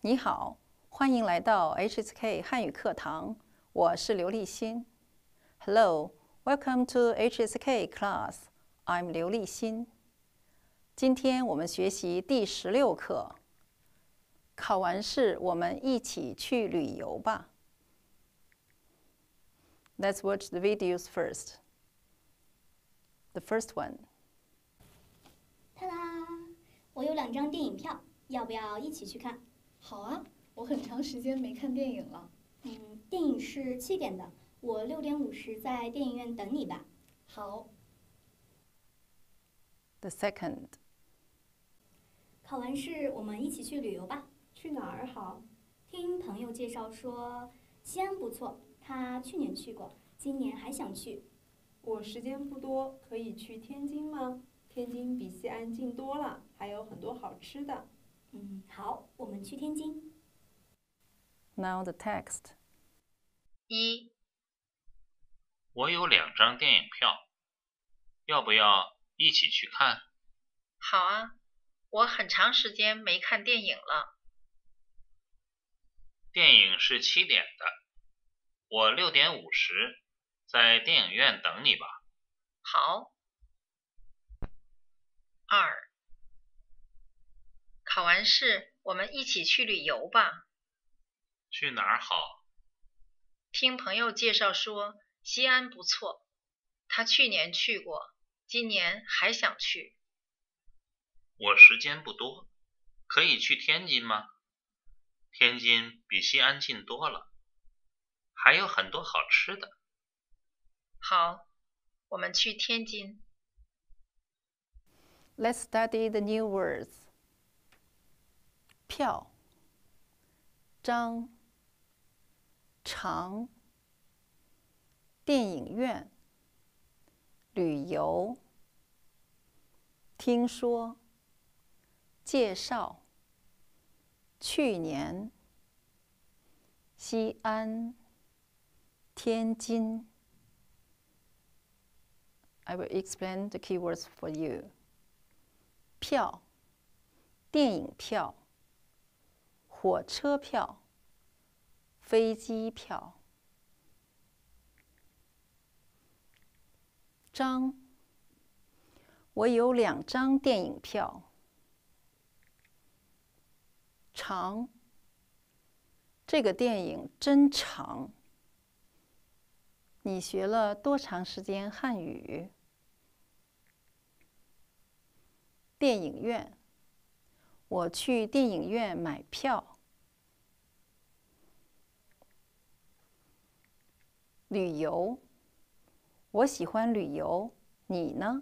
你好，欢迎来到 HSK 汉语课堂，我是刘立新。Hello, welcome to HSK class. I'm 刘立新。今天我们学习第16课。考完试，我们一起去旅游吧。Let's watch the videos first. The first one. 哒啦！我有2张电影票，要不要一起去看？ 好啊，我很长时间没看电影了。 电影是7点的，我6点50在电影院等你吧。 好。 The second. 考完试，我们一起去旅游吧。 去哪儿好？ 听朋友介绍说，西安不错，他去年去过，今年还想去。 我时间不多，可以去天津吗？天津比西安近多了，还有很多好吃的。 好，我们去天津。 Now the text. 1. 我有2张电影票，要不要一起去看？ 好啊，我很长时间没看电影了。 电影是7点的，我6点50在电影院等你吧。 好。2. 考完试，我们一起去旅游吧。 去哪儿好？ 听朋友介绍说，西安不错，他去年去过，今年还想去。 我时间不多，可以去天津吗？天津比西安近多了，还有很多好吃的。 好，我们去天津。 Let's study the new words. 票、张、长、电影院、旅游、听说、介绍、去年、西安、天津。I will explain the keywords for you. 票，电影票，火车票，飞机票。张，我有2张电影票。长，这个电影真长。你学了多长时间汉语？电影院，我去电影院买票。旅游，我喜欢旅游，你呢？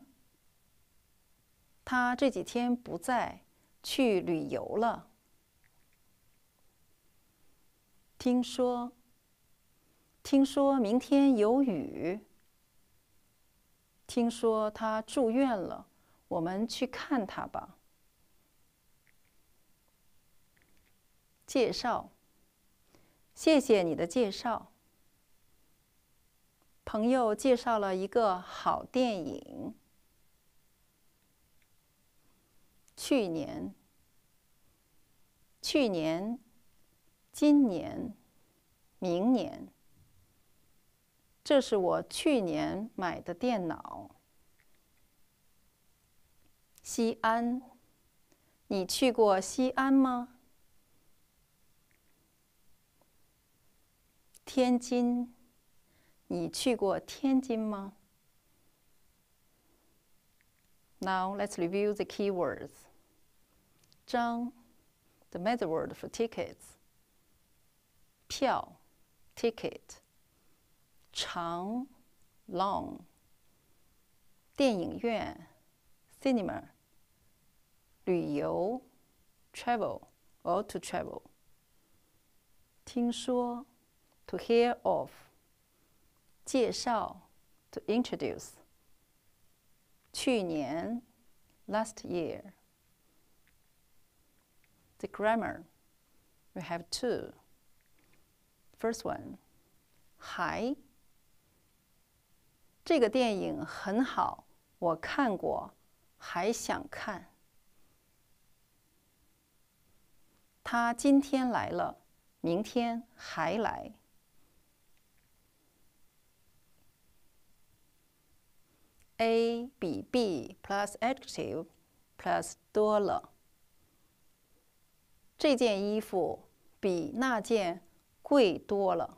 他这几天不在，去旅游了。听说明天有雨。听说他住院了，我们去看他吧。介绍，谢谢你的介绍。朋友介绍了一个好电影。去年、今年、明年。这是我去年买的电脑。西安，你去过西安吗？天津，你去过天津吗？ Now let's review the keywords. 张 the method word for tickets. 票 ticket. 长 long. 电影院 cinema. 旅游 travel or to travel. 听说 to hear of. 介绍 to introduce. 去年 last year. The grammar, we have 2. First one, 还。这个电影很好，我看过，还想看。 他今天来了，明天还来。A 比 B plus adjective plus 多了。这件衣服比那件贵多了。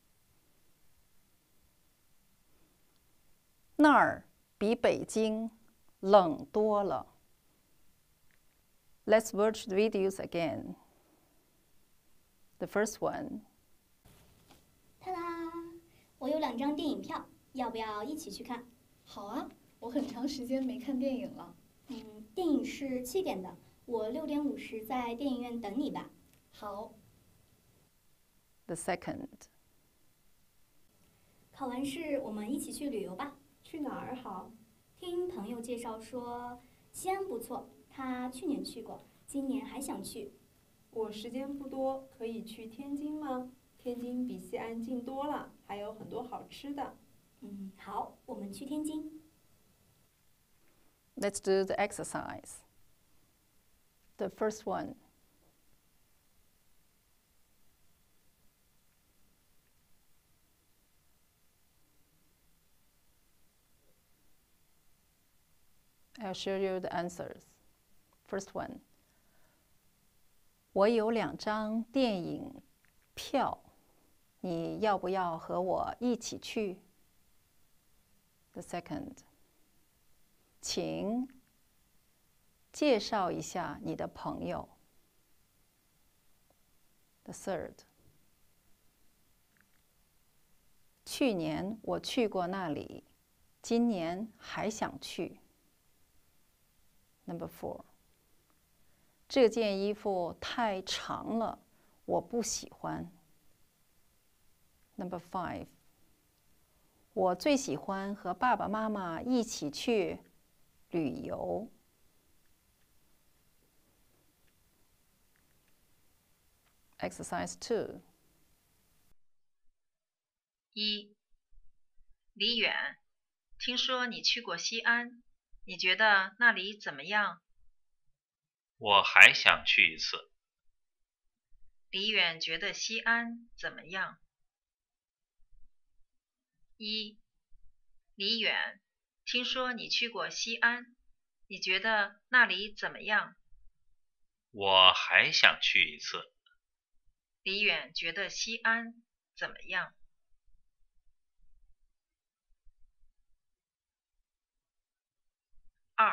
那儿比北京冷多了。Let's watch the videos again. The first one. 哒啦！我有2张电影票，要不要一起去看？ 好啊，我很长时间没看电影了。 电影是7点的，我6点50在电影院等你吧。 好。 The second. 考完试我们一起去旅游吧。 去哪儿好？ 听朋友介绍说西安不错，他去年去过，今年还想去。 我时间不多，可以去天津吗？天津比西安近多了，还有很多好吃的。 好，我们去天津。 Let's do the exercise. The first one. I'll show you the answers. First one. 我有2张电影票，你要不要和我一起去？ The second. 请介绍一下你的朋友。The third. 去年我去过那里，今年还想去。Number 4. 这件衣服太长了，我不喜欢。Number 5. 我最喜欢和爸爸妈妈一起去旅游。Exercise 2. 1. 李远，听说你去过西安，你觉得那里怎么样？ 我还想去一次。 李远觉得西安怎么样？1. 李远，听说你去过西安，你觉得那里怎么样？ 我还想去一次。 李远觉得西安怎么样？2.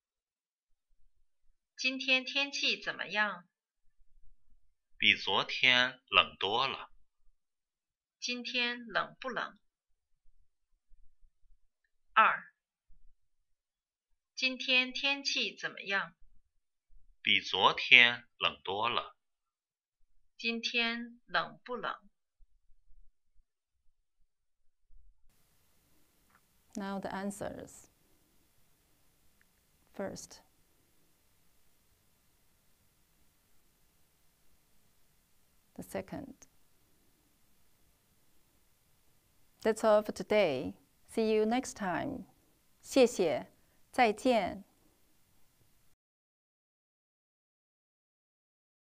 今天天气怎么样？ 比昨天冷多了。 今天冷不冷？2. 今天天气怎么样？ 比昨天冷多了。 今天冷不冷 ？Now the answers. First. The second. That's all for today. See you next time. 谢谢，再见。